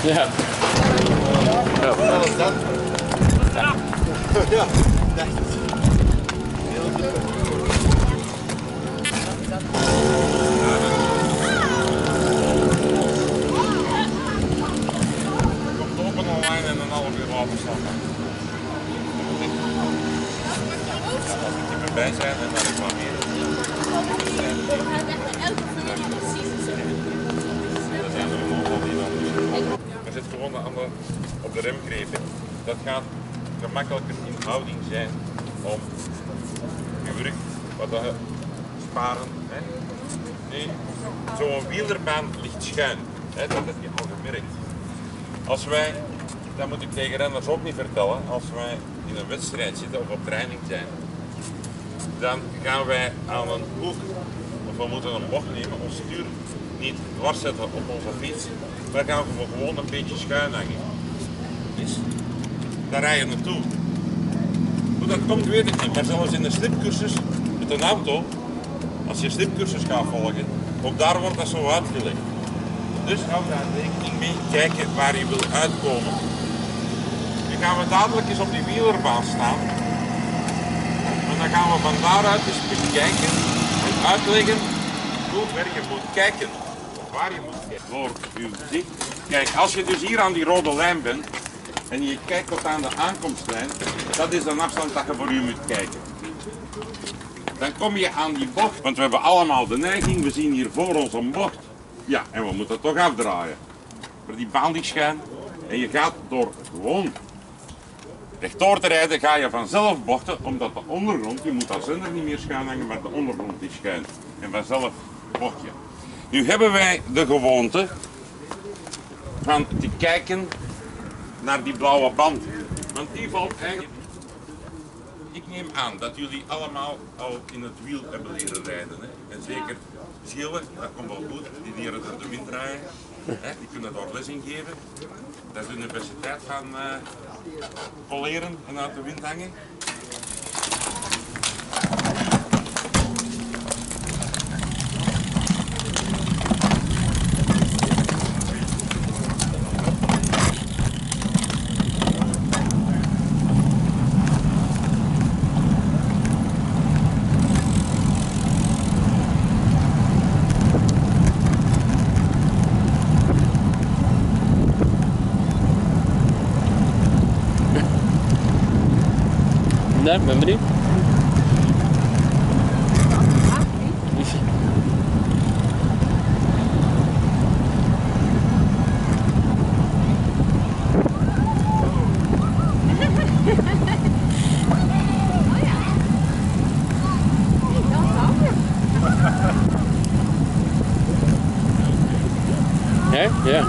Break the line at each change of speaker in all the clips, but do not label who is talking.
Ja. Ja.
Wat is dat?
Ja.
Ja, dacht het. Heel goed.
Komt open online en een half uur later staan. Als ik er bij zijn en dan reclameren. Er zit gewoon op de remgrepen. Dat gaat gemakkelijker in houding zijn om je rug wat te sparen. Hè. Nee, zo'n wielerbaan ligt schuin. Hè, dat heb je al gemerkt. Als wij, dat moet ik tegen renners ook niet vertellen, als wij in een wedstrijd zitten of op training zijn, dan gaan wij aan een hoek, of we moeten een bocht nemen, ons stuur niet dwars zetten op onze fiets, maar gaan we gewoon een beetje schuin hangen. Dus daar rij je naartoe. Hoe dat komt weet ik niet, maar zelfs in de slipcursus met een auto, als je slipcursus gaat volgen, ook daar wordt dat zo uitgelegd. Dus hou daar rekening mee, kijken waar je wilt uitkomen. Nu gaan we dadelijk eens op die wielerbaan staan. En dan gaan we van daaruit eens bekijken en uitleggen hoe ver je moet kijken. Of waar je moet kijken. Voor uw zicht. Kijk, als je dus hier aan die rode lijn bent en je kijkt tot aan de aankomstlijn, dat is de afstand dat je voor u moet kijken. Dan kom je aan die bocht, want we hebben allemaal de neiging, we zien hier voor ons een bocht. Ja, en we moeten toch afdraaien. Maar die baan ligt schuin en je gaat door gewoon rechtdoor te rijden, ga je vanzelf bochten, omdat de ondergrond, je moet als zender niet meer schuin hangen, maar de ondergrond is schuin. En vanzelf bocht je. Nu hebben wij de gewoonte van te kijken naar die blauwe band. Want die valt eigenlijk... Ik neem aan dat jullie allemaal al in het wiel hebben leren rijden. Hè? En zeker Gilles, dat komt wel goed, die leren door de wind rijden. Hè? Die kunnen daar les in geven. Dat is de universiteit gaan poleren en uit de wind hangen.
Nee, ben benieuwd. Ja? Ja.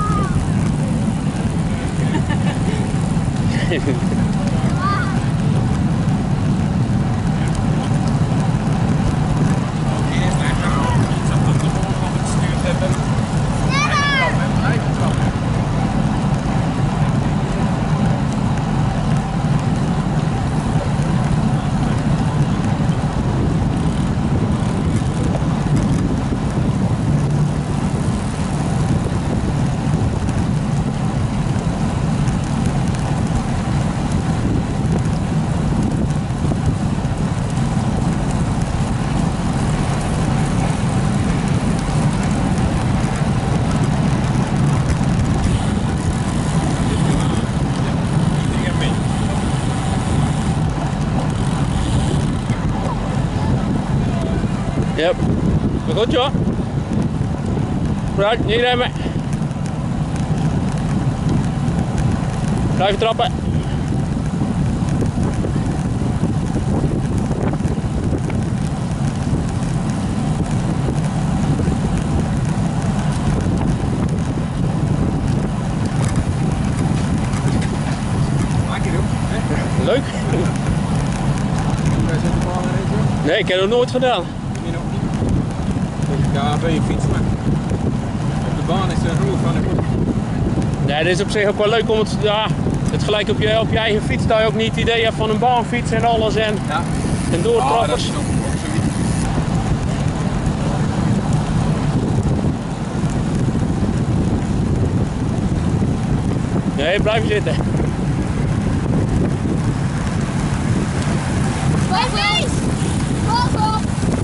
Yep. Goed joh. Vooruit, niet remmen. Blijven trappen. Leuk. Nee, ik heb het nog nooit gedaan.
Ja, bij je fiets, maar op de baan is er genoeg van.
Nee, het is op zich ook wel leuk om het, ja, het gelijk op je eigen fiets, dat je ook niet het idee hebt van een baanfiets en alles en doortrappers.
Ja,
Nee, blijf zitten.
Bij Wees! Pas op!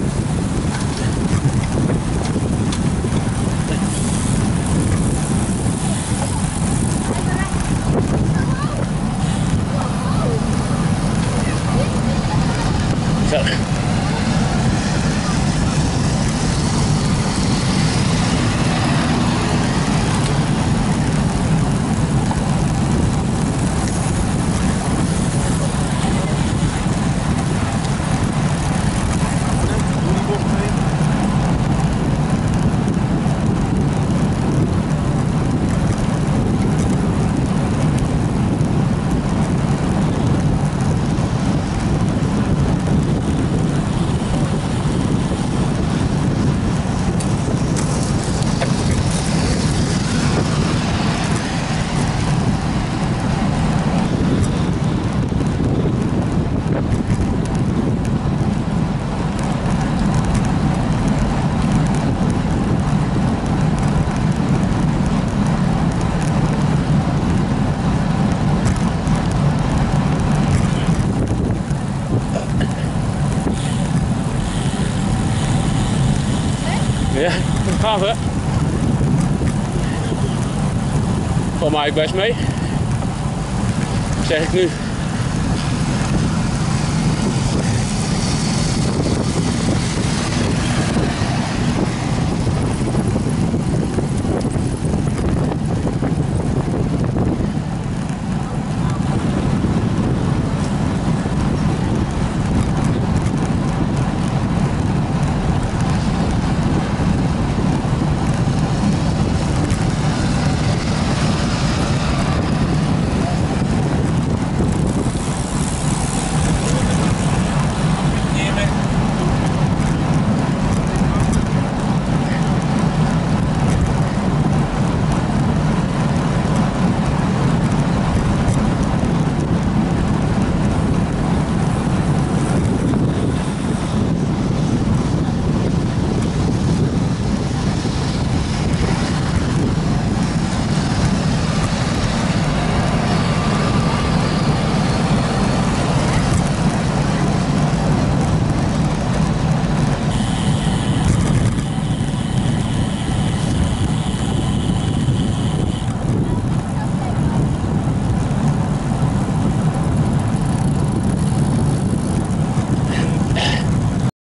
Zo. Ja, dat gaan we. Kom maar best mee. Zeg ik nu.